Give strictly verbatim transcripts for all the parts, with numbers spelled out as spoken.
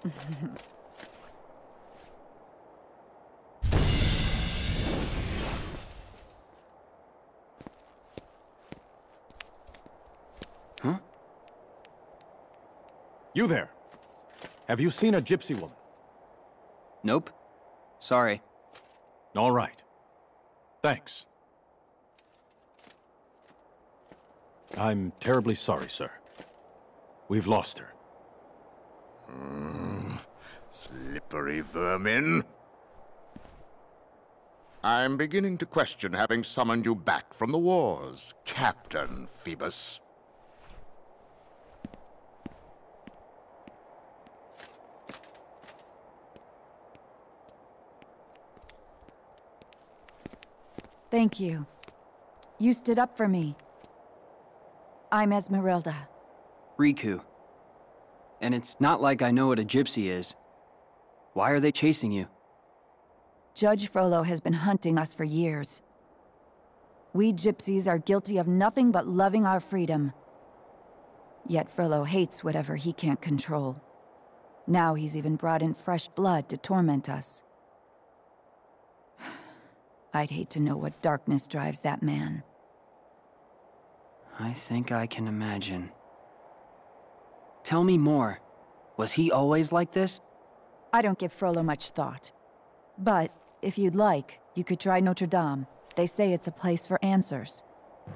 Huh? You there. Have you seen a gypsy woman? Nope. Sorry. All right. Thanks. I'm terribly sorry, sir. We've lost her. Mm, slippery vermin. I'm beginning to question having summoned you back from the wars, Captain Phoebus. Thank you. You stood up for me. I'm Esmeralda. Riku. And it's not like I know what a gypsy is. Why are they chasing you? Judge Frollo has been hunting us for years. We gypsies are guilty of nothing but loving our freedom. Yet Frollo hates whatever he can't control. Now he's even brought in fresh blood to torment us. I'd hate to know what darkness drives that man. I think I can imagine. Tell me more. Was he always like this? I don't give Frollo much thought. But, if you'd like, you could try Notre Dame. They say it's a place for answers.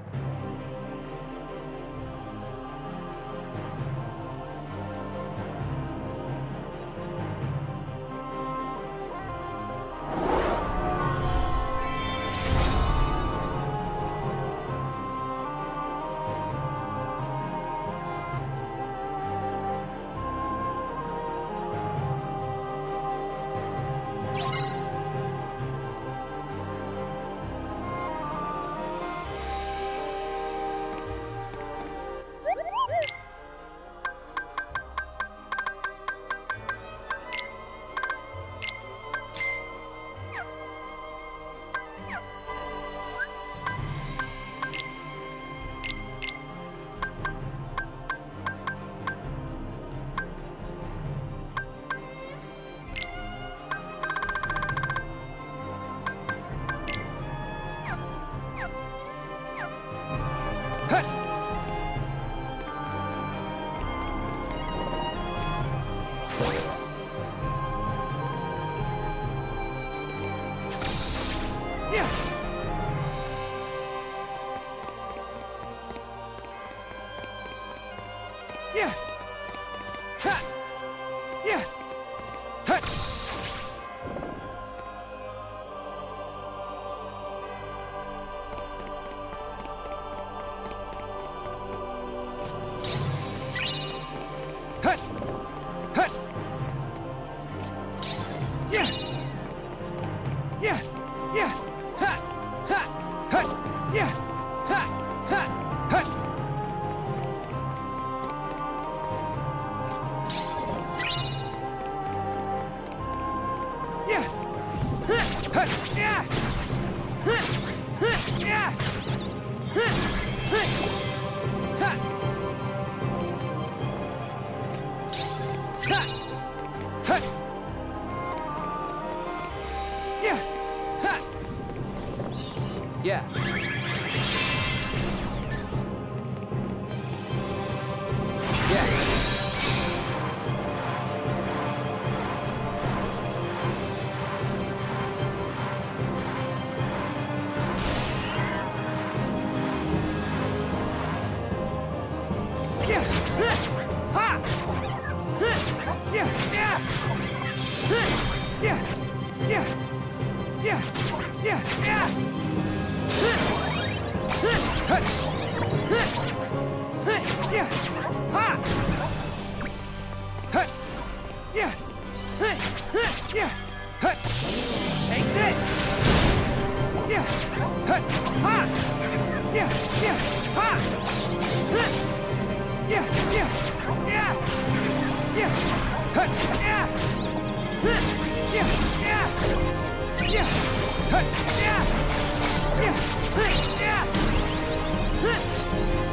Yeah.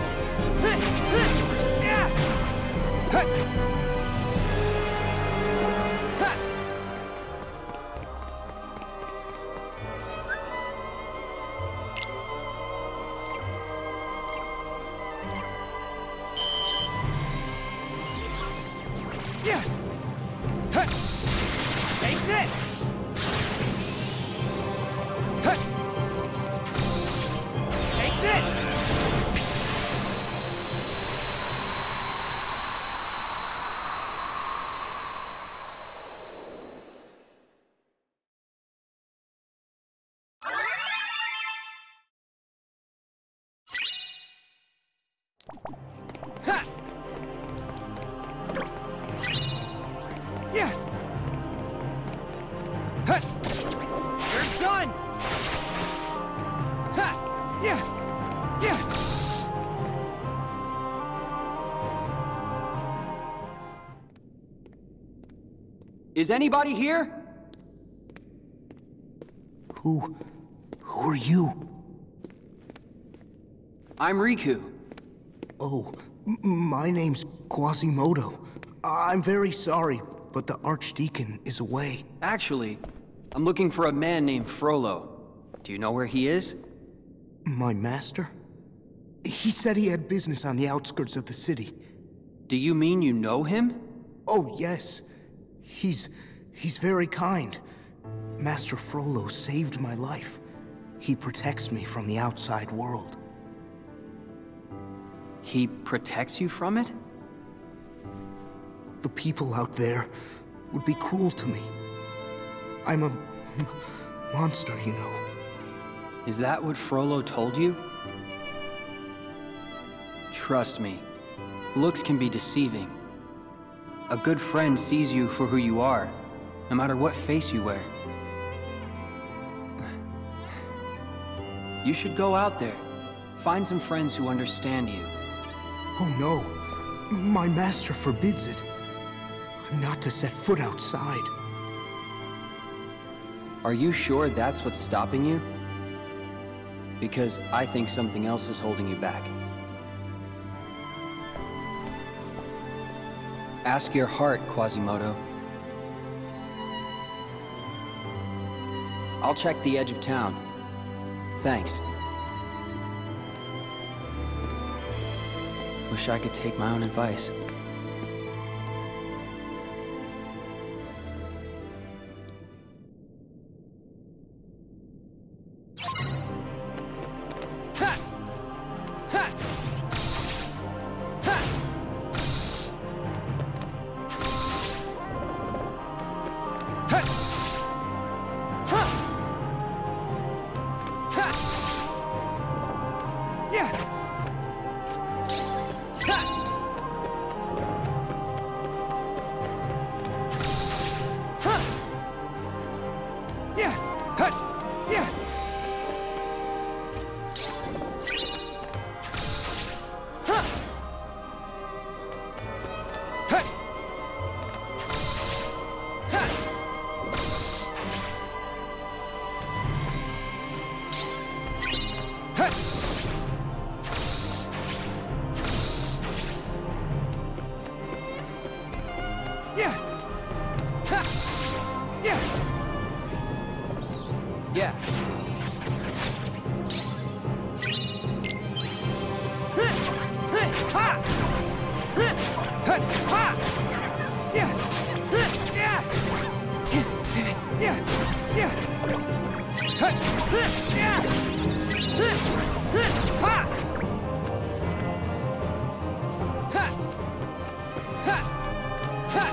Yeah! Yeah. Huh. Take this. Huh. Take this. Ha! Yeah! Ha! You're done! Ha! Yeah! Yeah! Is anybody here? Who... who are you? I'm Riku. Oh, m my name's Quasimodo. I'm very sorry, but the Archdeacon is away. Actually, I'm looking for a man named Frollo. Do you know where he is? My master? He said he had business on the outskirts of the city. Do you mean you know him? Oh, yes. He's... he's very kind. Master Frollo saved my life. He protects me from the outside world. He protects you from it? The people out there would be cruel to me. I'm a m monster, you know. Is that what Frollo told you? Trust me, looks can be deceiving. A good friend sees you for who you are, no matter what face you wear. You should go out there, find some friends who understand you. Oh no, my master forbids it. I'm not to set foot outside. Are you sure that's what's stopping you? Because I think something else is holding you back. Ask your heart, Quasimodo. I'll check the edge of town. Thanks. Wish I could take my own advice. Ha! Ha! Ha! Ha! Ha! Ha! Yeah! Ha! Ha! Yeah! Ha! Yeah! Ha! Ha! Ha! Ha! Yeah! Ha! Yeah! Yeah. Ha! Ha! Ha! Ha! Yeah! Yeah! Yeah! Yeah! Ha! Yeah! Ha! Ha! Ha! Ha!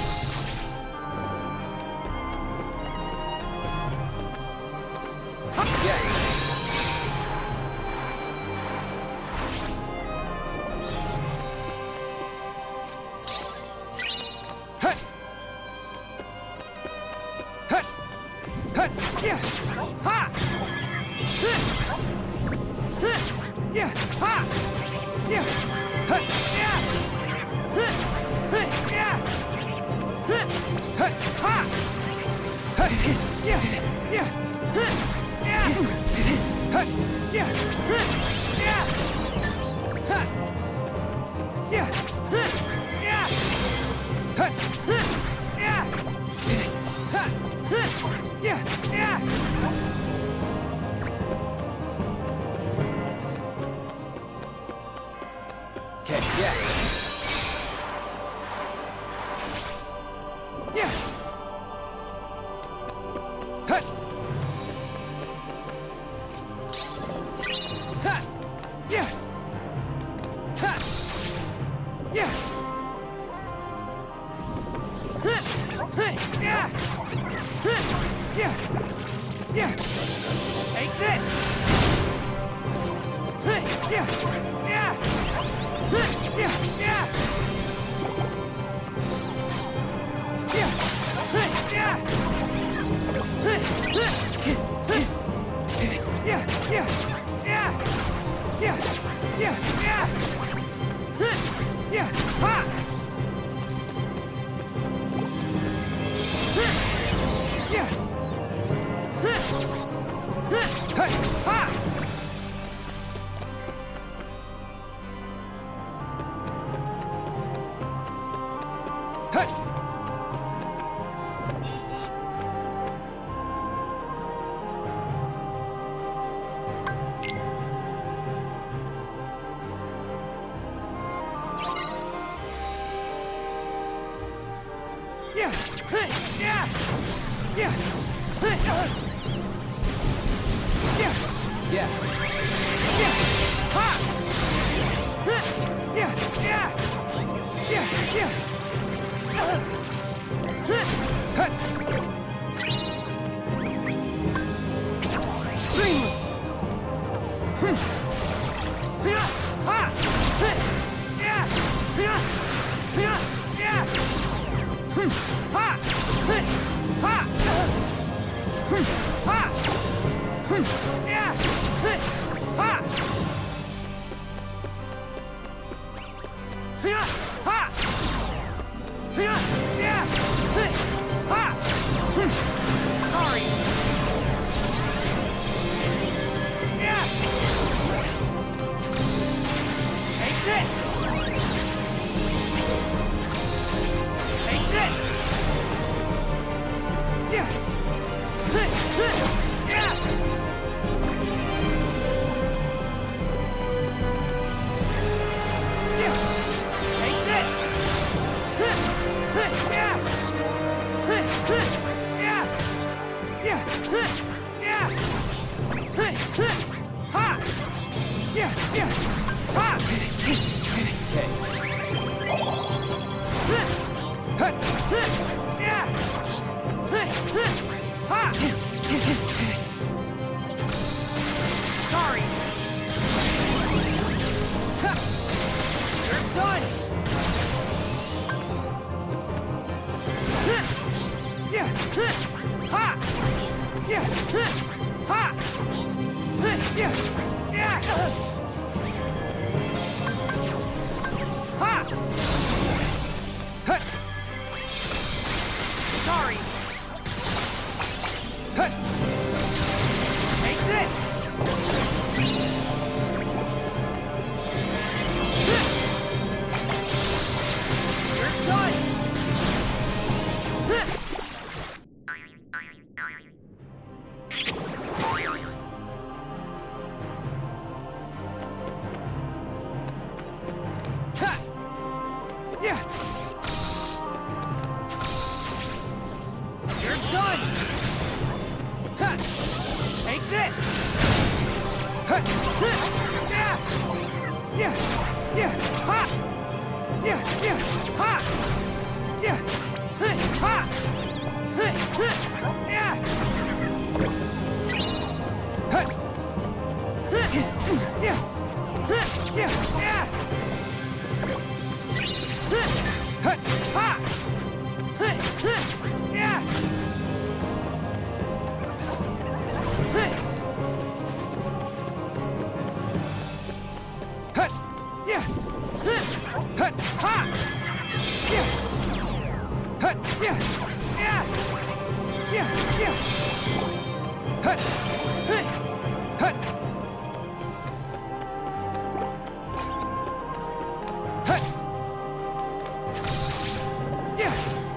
Yeah. Ha! Ha! Ha! Yeah! Ha! Yeah! Ha! Yeah! Ha! Yeah! Yeah! Ha! Ha! Ha! Yeah! Yeah! Yeah! Ha! Yeah! Yeah! Ha! Yeah! Yeah! Ha! Yeah! Ha! Yeah! Yeah! Okay, yeah. Yeah! Hut! Ha! Yeah! Ha! Yeah! Huh! Hey! Yeah! Huh! Yeah! Yeah! Take this! Hey! Yeah! Yeah! Huh! Yeah! Yeah! Yeah! Hey! Yeah! Hey! Hey! Hey! Yeah! Yeah! Yeah! Yeah! Yeah! Yeah! Huh! Yeah! Ha! Huh! Yeah! Huh! Huh! Hey! Ha! Hey! Yeah! Hey! Yeah! Yeah! Hey! Uh. Yeah! Yeah. Yeah! Ha! Huh! Yeah! Yeah! Yeah! Yeah! Uh. Huh! Hut! Bing! Hmm. Yeah! Ha! Hey! Yeah! Yeah! Yeah! Yeah! Hmm. Ha! Hey! Ha! Hmm. Ha! Hmm. Yeah! Hey! Ha! Yeah! Ha! Yeah! Yeah! Hey! Ha! Hmm. Sorry. Yeah! Take this! Take this! Yeah! Hey! Hey! Yeah! Yeah! Take this! Hey! Hey! Yeah! Hey! Hey! Yeah! Yeah! Hey! Yeah! Hey! Hey! Ha! Yeah! Yeah! Ha! Okay. Hey! Hey! Hey! Yeah! Hey! Hey! Ha! Sorry. Ha! You're done. Huh! Yeah! Huh! Ha! Yeah! Huh! Ha! Huh! Yeah! Yeah! Ha! Huh! Sorry. Huh! Take this! Huh! You're done! Huh! Ha! Yeah! You're done! Ha! Take this! Ha! Ha! Yeah! Yeah! Yeah! Ha! Yeah! Yeah! Ha! Yeah! Hey! Ha! Hey! Hey! Yeah! Ha! Hey! Yeah! Hey! Yeah! Yeah! Hey! Ha! Ha! Hey! Hey! Yeah! Hey! Hut! Yeah! Hut! Hut! Ha! Yeah! Hut! Yeah! Yeah! Yeah! Yeah! Hut! Hey! Hut! Hut! Yeah!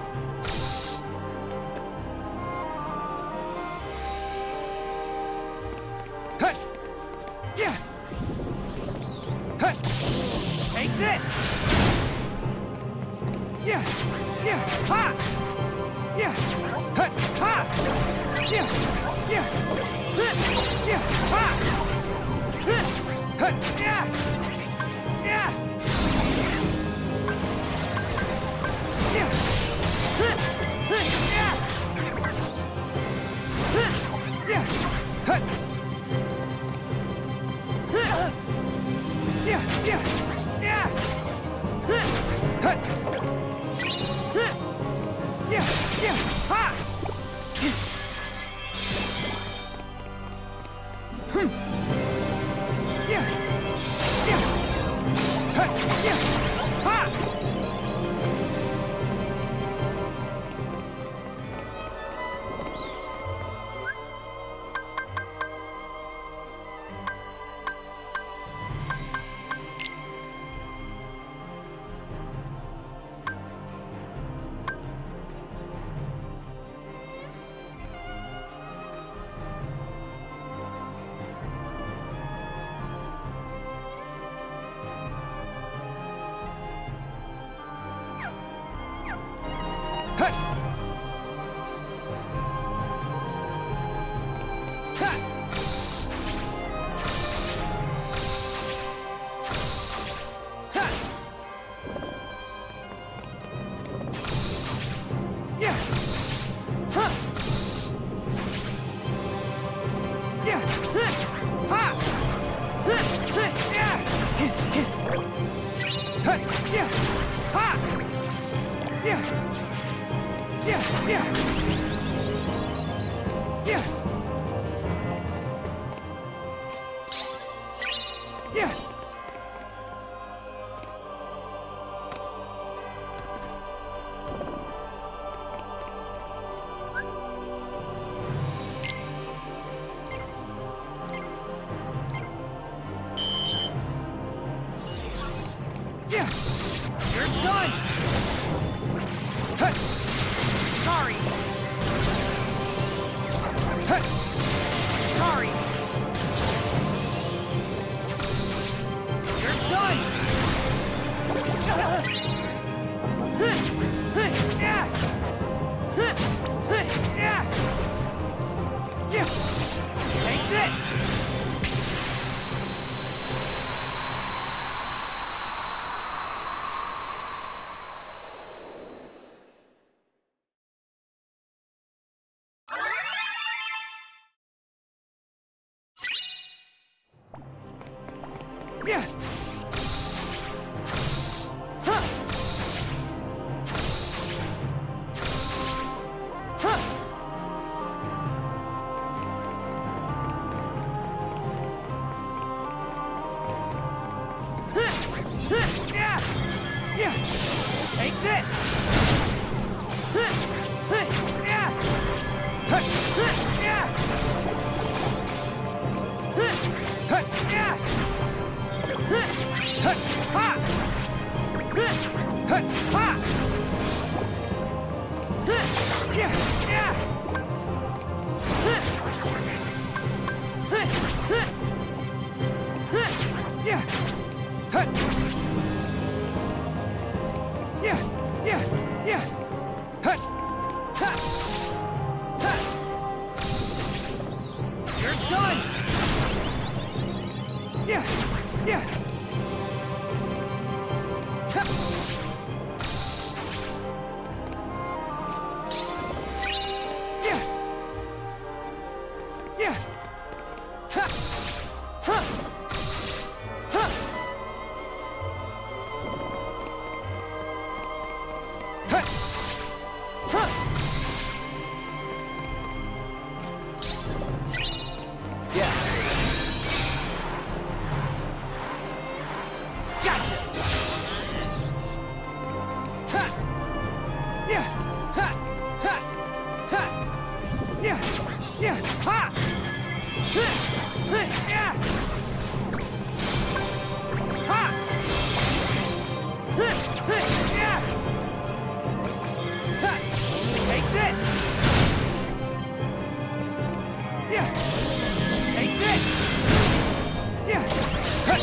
Hut! Yeah! Hut! Take this! Yeah! Yeah! Ha! Yeah! Ha! Ha! Yeah! Yeah! Yeah! Ha! Ha! Yeah! Yeah! Yeah! Yeah! Yeah! Ha! Yeah! Yeah! Yeah! Ha! Yeah! Yeah! Ha! Hmm. Yeah! Yeah! Ha! Yeah! Ha! Yeah! You're done! Huh. Sorry! Huh. Sorry! You're done! Yeah! Yeah! Yeah! Take this! Yeah! Huh! Huh! Yeah! Yeah! Take this! Yeah! Yeah! Yeah! Ha! Ha! Ha! Yeah! Yeah! Yeah! Yeah! Yeah! Yeah! Ha! Ha! Ha! You're done! Yeah! Yeah! Ha! Yeah! Yeah! Ha! Ha! Ha! Ha! Ha! Yeah! Gotcha! Ha! Yeah! Ha! Ha! Ha! Yeah! Yeah! Ha! Yeah! Ha! Yeah! Ha! Take this! Yeah! Take this! Yeah! Ha!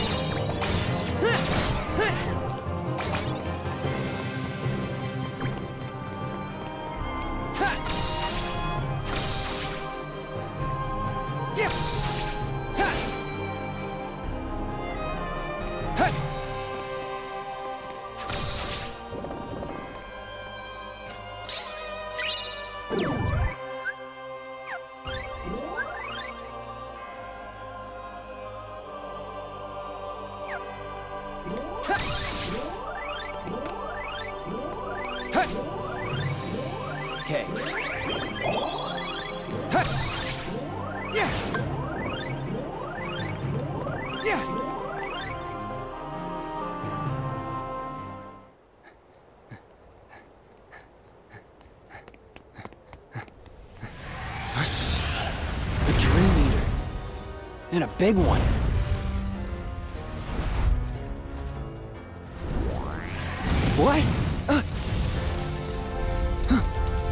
Ha! okay. Huh. Yeah. Yeah. A Dream Eater. And a big one. What? Uh. Huh.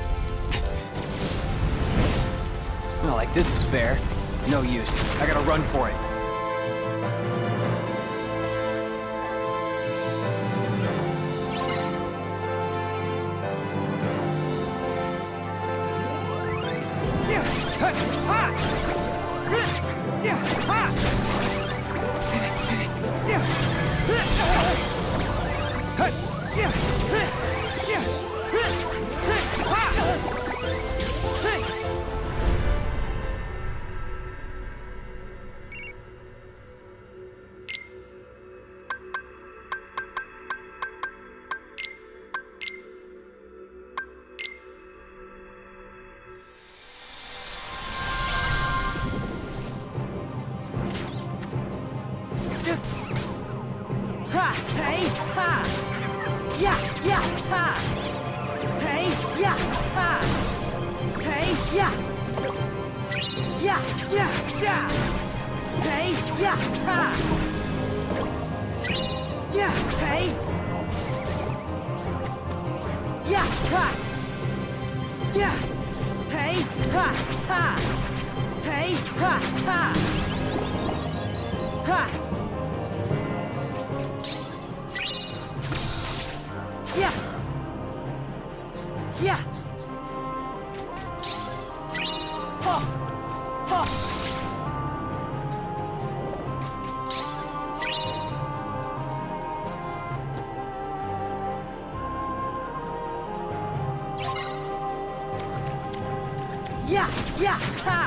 Not like this is fair. No use. I gotta run for it. Yeah. Ha. Ha. Yeah. Ha. Yeah. Ha. Yeah. Yeah. Ha. Ha! Hey! Ha! Yeah! Yeah! Ha! Hey! Yeah! Ha! Hey! Yeah! Yeah! Yeah! Yeah! Hey! Yeah! Ha! Yeah! Hey! Yeah! Ha! Yeah! Hey! Ha! Ha! Hey! Ha! Ha! Ha! Yeah. Yeah. Oh. Oh. Yeah. Yeah. Ha.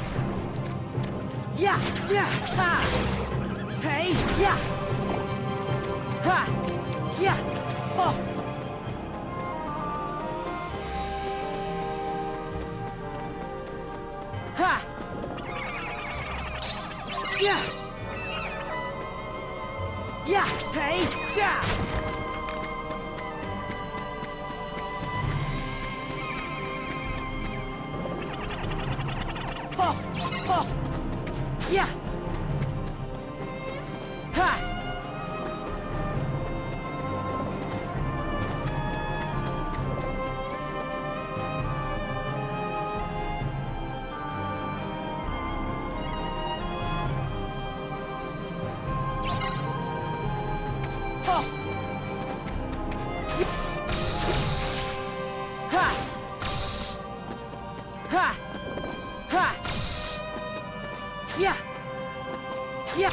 Yeah. Yeah. Ha. Hey. Yeah. Ha. Yeah. Oh. Ha! Yeah! Yeah! Hey! Yeah! Oh! Oh! Yeah! Ha! Oh! Ha! Ha! Ha! Yeah! Yeah!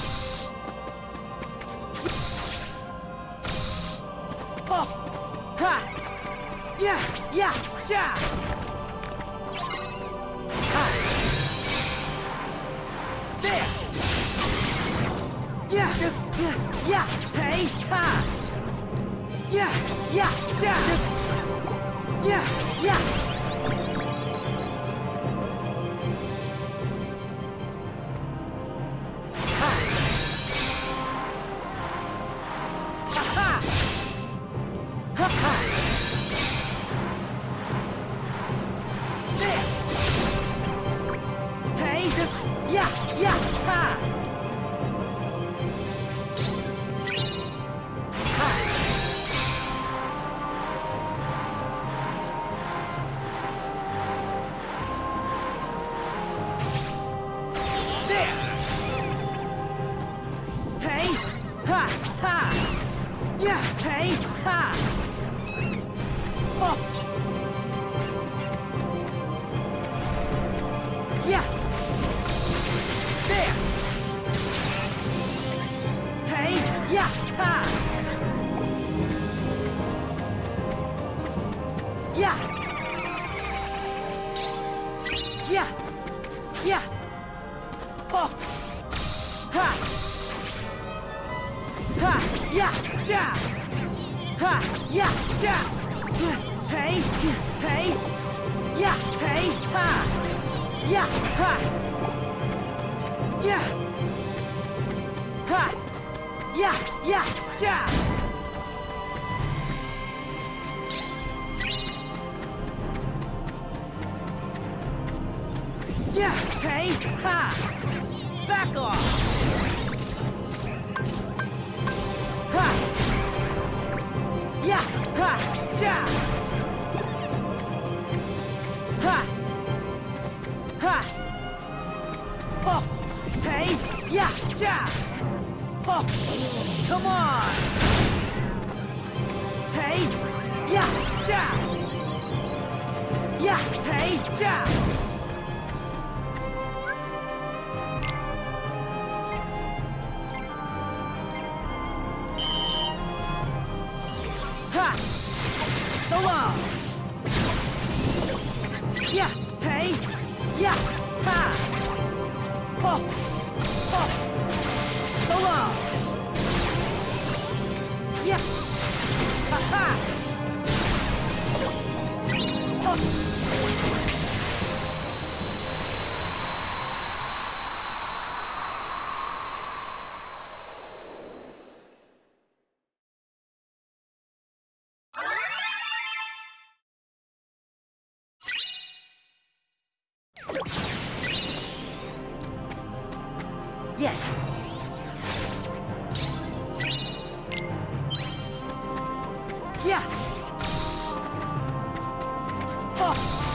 Oh! Ha! Yeah! Yeah! Yeah! Ha! There! Yeah! Yeah! Yeah! Hey! Ha! Yeah! Yeah! Yeah! Yeah! Yeah! Ha! Ha! Ha! Ha! Ha! There! Hey! Yeah! Yeah! Ha! There! Hey! Ha! Ha! Yeah! Hey! Ha! Oh! Yeah! There! Hey! Yeah! Ha! Yeah! Yeah! Yeah! Oh! Ha! Ha! Yeah! Yeah! Ha! Yeah! Yeah! Hey! Hey! Yeah! Hey! Ha! Yeah! Ha! Yeah! Ha! Yeah! Yeah! Yeah! Yeah! Hey! Ha! Back off! Ha! Yeah! Ha! Yeah! Ha! Ha! Oh! Hey! Yeah! Yeah! Oh! Come on! Hey! Yeah! Yeah! Yeah! Hey! Yeah! Ha! So long! Yeah! Hey! Yeah! Ha! Oh! Oh! So long! Yeah! Ha ha! Oh! Yes. Yeah. Oh.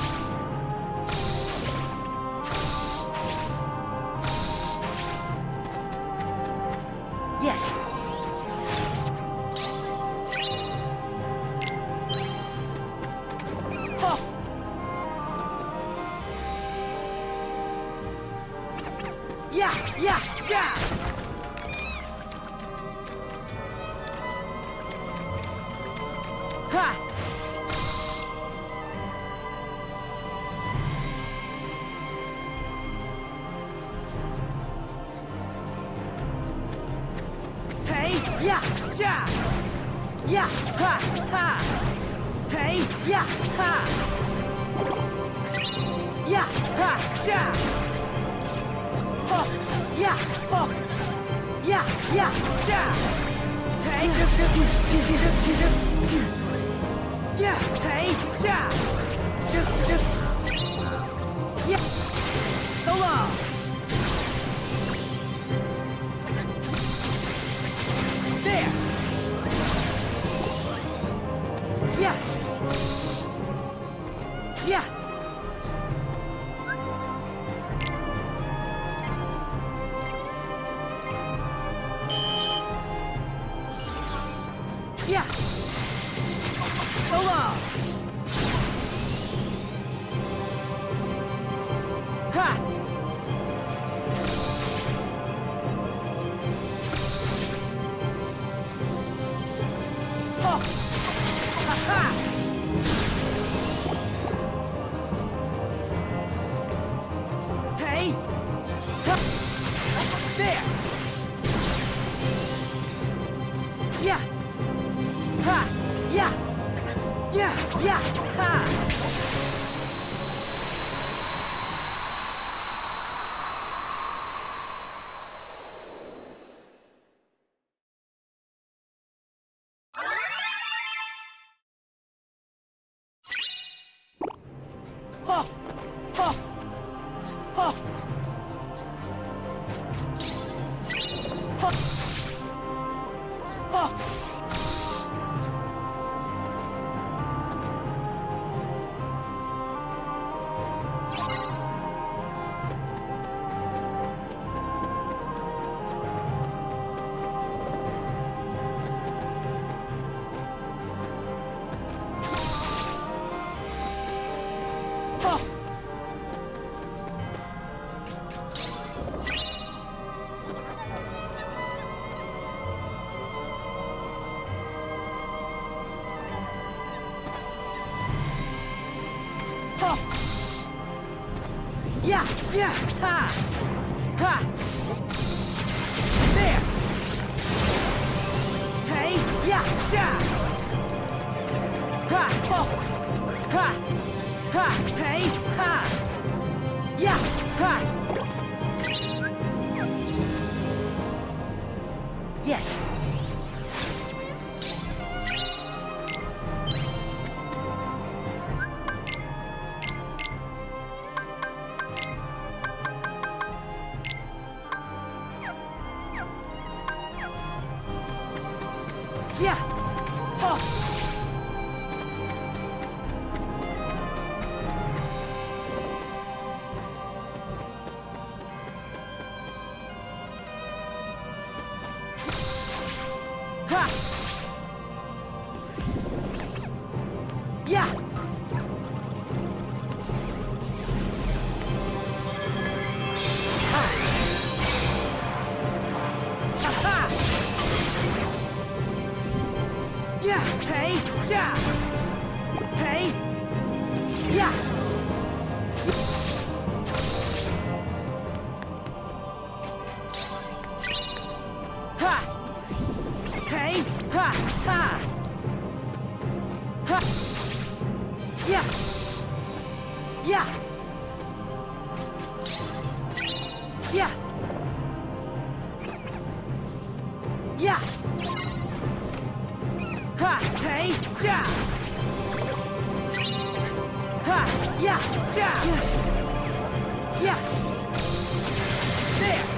Yes. Oh. Yeah, yeah, yeah! Ha! Hey, yeah, yeah! Yeah, ha, ha! Hey, yeah, ha! Yeah, ha, yeah! Oh, yeah, oh, yeah, yeah, yeah. Hey, yeah, hey, yeah, just, just, yeah. So long. There. Yeah. Yeah. Yeah. So long. Ha. Oh. Ha ha. Hey. Ha. There. Yeah. Ha! Yeah! Yeah! Yeah! Ha! Oh! Oh! Oh! Oh! Oh! Yeah, yeah, ha! Ha! There! Hey, yeah, yeah! Ha! Oh! Ha! Ha! Hey! Ha! Yeah! Ha! Yes! Yeah! Oh! Ha! Yeah! Ha! Ha-ha! Yeah! Hey! Yeah! Hey! Yeah! Ha! Hey! Ha! Ha! Ha! Yeah! Yeah! Yeah! Yeah! Ha! Hey! Yeah! Ha! Yeah! Yeah! Yeah! There!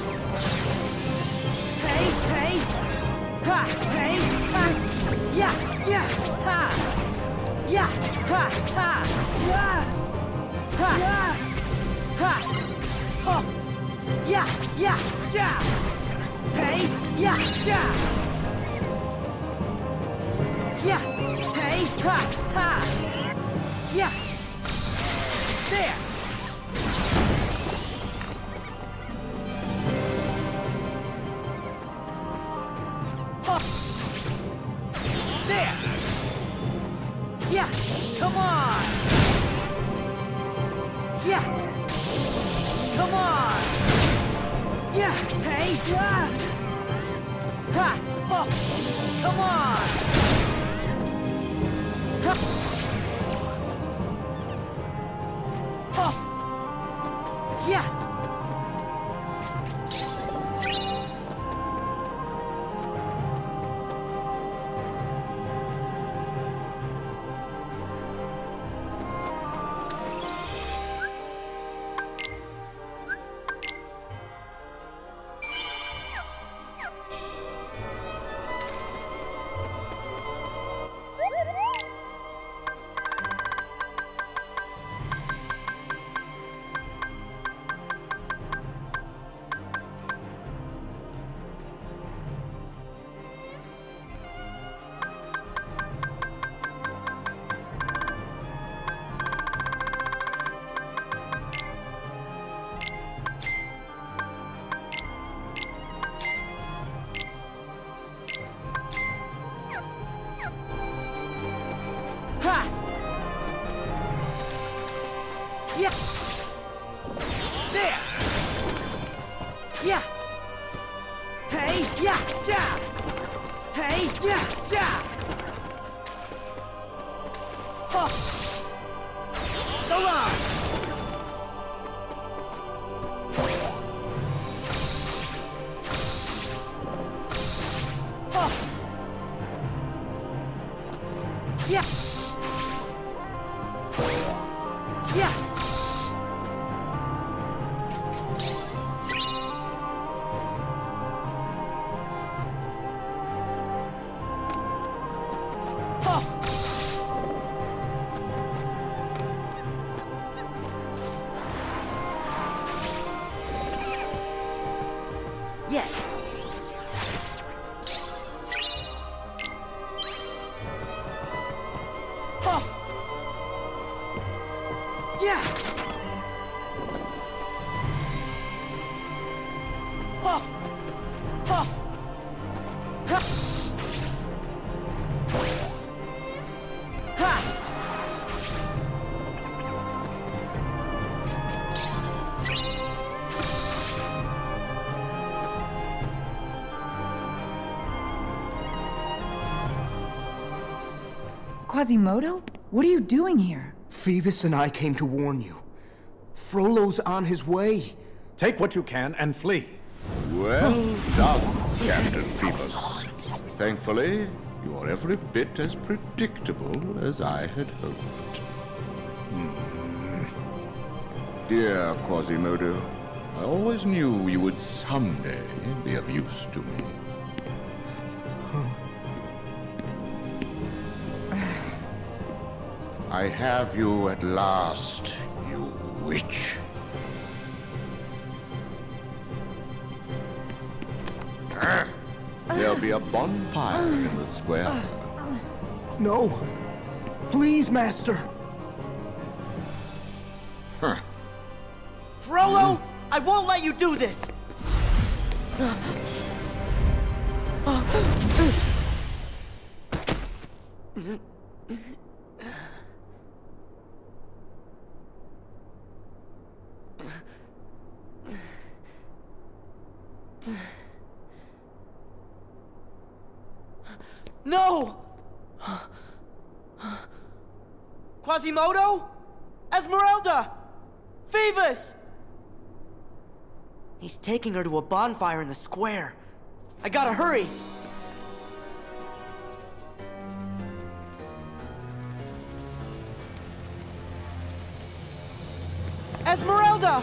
Hey! Hey! Ha! Hey! Ha! Yeah! Yeah! Ha! Yeah! Ha! Ha! Yeah! Ha! Yeah! Ha! Oh! Yeah! Yeah! Yeah! Hey! Yeah! Yeah! Yeah! Hey! Ha! Ha! Yeah! There! Oh! There! Yeah! Come on! Yeah! Come on! Yeah! Hey! Yeah! Ha! Oh! Come on! Ha! Oh! Yeah! Ha! Yeah! There! Yeah! Hey! Yeah! Yeah! Hey! Yeah! Yeah! Oh! So long! Oh! Yeah! Yeah! Oh! Yes! Oh! Yeah! Oh! Oh! Ha! Ha! Quasimodo? What are you doing here? Phoebus and I came to warn you. Frollo's on his way. Take what you can and flee. Well done, Captain Phoebus. Thankfully, you are every bit as predictable as I had hoped. Hmm. Dear Quasimodo, I always knew you would someday be of use to me. I have you at last, you witch. Ah, there'll be a bonfire in the square. No. Please, Master. Huh. Frollo, I won't let you do this! No! Quasimodo? Esmeralda! Phoebus! He's taking her to a bonfire in the square. I gotta hurry! Esmeralda!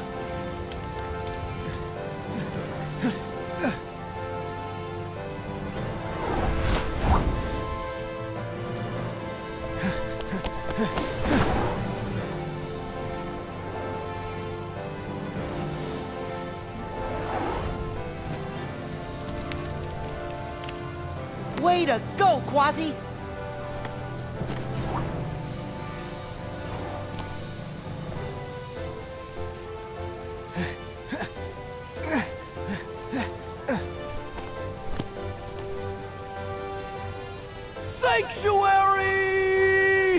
Way to go, Quasi! Sanctuary!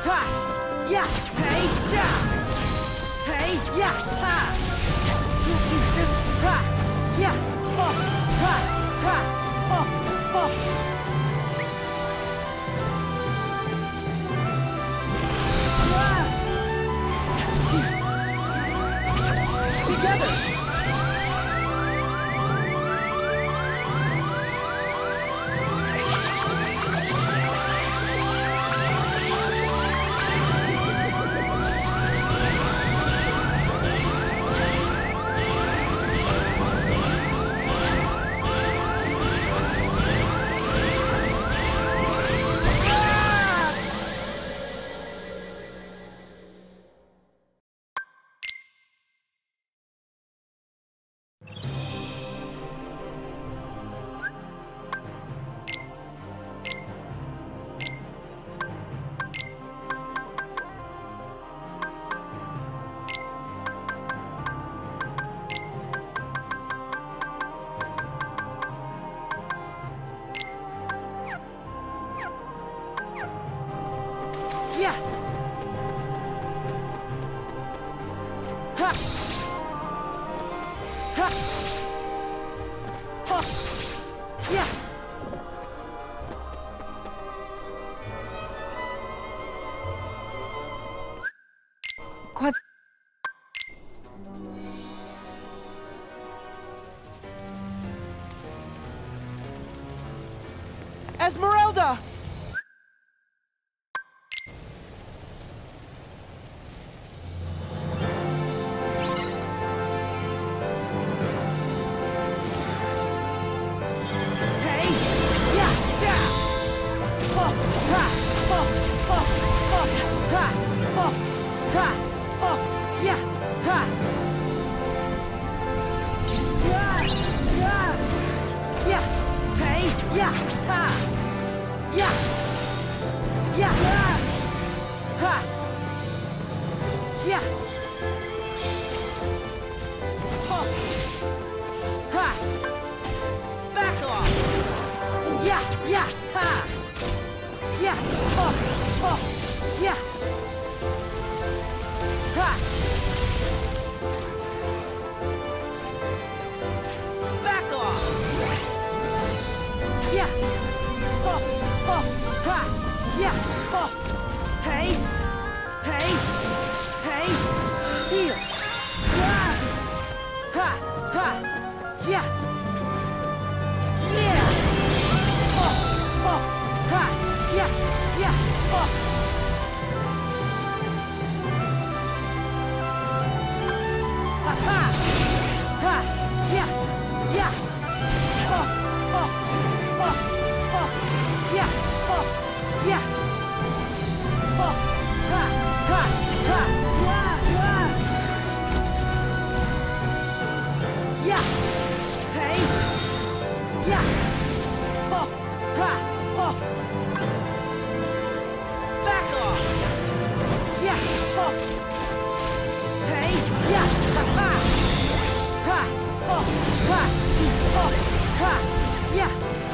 Ha! Yeah! Hey! Yeah! Hey! Yeah! Ha! Ha! Yeah! Oh! Ha! Ha! Oh! Oh! Together! Yeah! Ha! Ha! Oh! Yeah! Quas- Esmeralda! Hey! Yeah! Yeah! Oh! Ha! Oh! Oh! Oh! Ha! Oh! Ha! Oh! Yeah! Ha! Yeah! Yeah! Yeah! Hey! Yeah! Ha! Yeah! Yeah! Yeah! Ha! Yeah! Oh! Ha! Back off! Yeah, yeah, ha! Yeah, oh, oh, yeah! Ha! Back off! Yeah! Oh, oh, ha! Yeah, oh! Hey! Hey! Hey! Heal! Yeah! Ha! Ha! Yeah! Yeah! Oh! Oh! Ha! Yeah! Yeah! Oh! Ha! Ha! Ha! Yeah! Yeah! Oh! Oh! Oh! Oh! Yeah! Oh! Yeah! Oh! Ha! Ha! Ha! Yeah! Yeah! Yeah! Hey! Yeah! Oh! Ha! Oh! Back off! Yeah! Oh! Hey! Yeah! Ha! Ha! Ha! Oh! Ha! Oh! Ha! Yeah!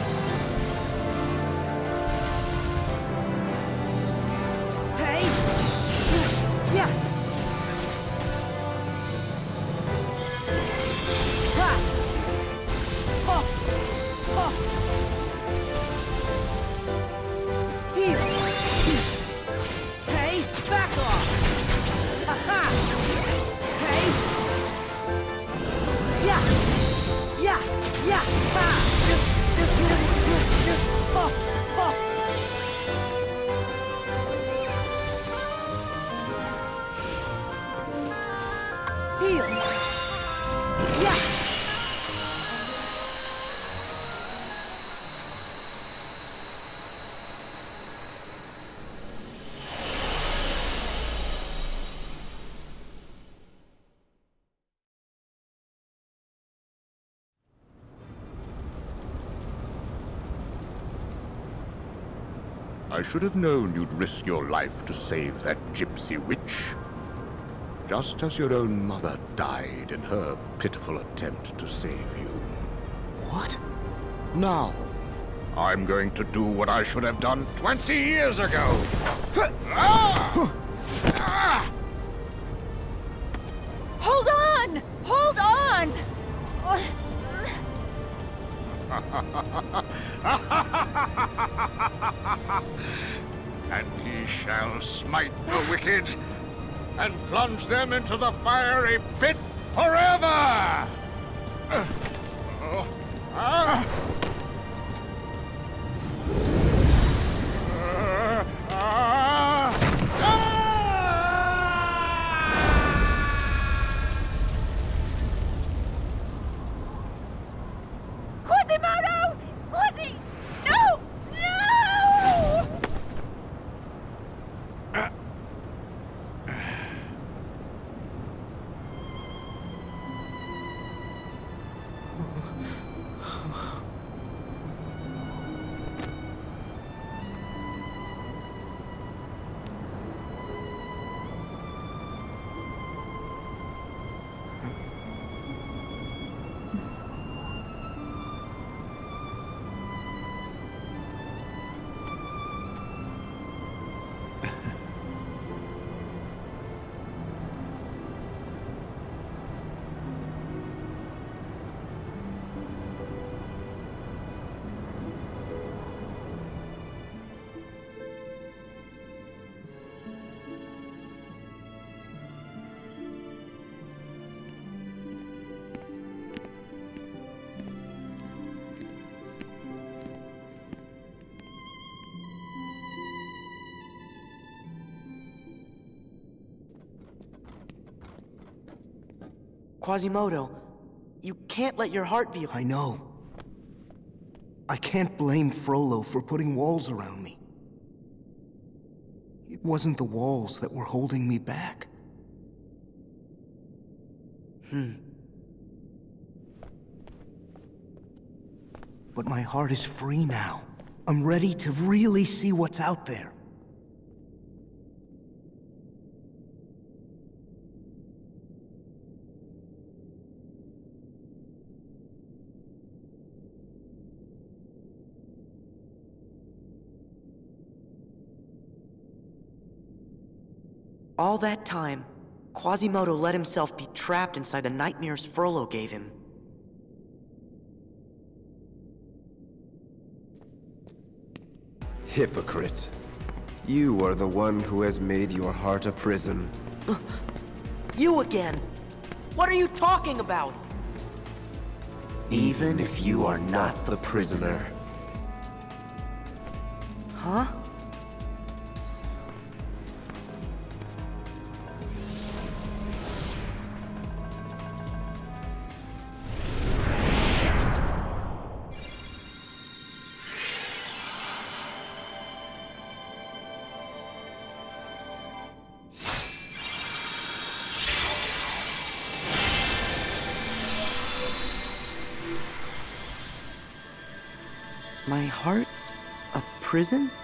Hey! Yeah! Ha! Oh! Oh! Here! Hey! Back off! Ha-ha! Hey! Yeah! Yeah! Yeah! Ha! Oh! Oh! Heal! Yeah! I should have known you'd risk your life to save that gypsy witch. Just as your own mother died in her pitiful attempt to save you. What? Now, I'm going to do what I should have done twenty years ago. Ah! Ah! Hold on! Hold on! And he shall smite the wicked and plunge them into the fiery pit forever! Uh, oh, ah! Uh, ah! Quasimodo! Quasi... No! No! Quasimodo, you can't let your heart be... I know. I can't blame Frollo for putting walls around me. It wasn't the walls that were holding me back. Hmm. But my heart is free now. I'm ready to really see what's out there. All that time, Quasimodo let himself be trapped inside the nightmares Frollo gave him. Hypocrite. You are the one who has made your heart a prison. You again! What are you talking about? Even if you are not the prisoner. Huh? My heart's a prison?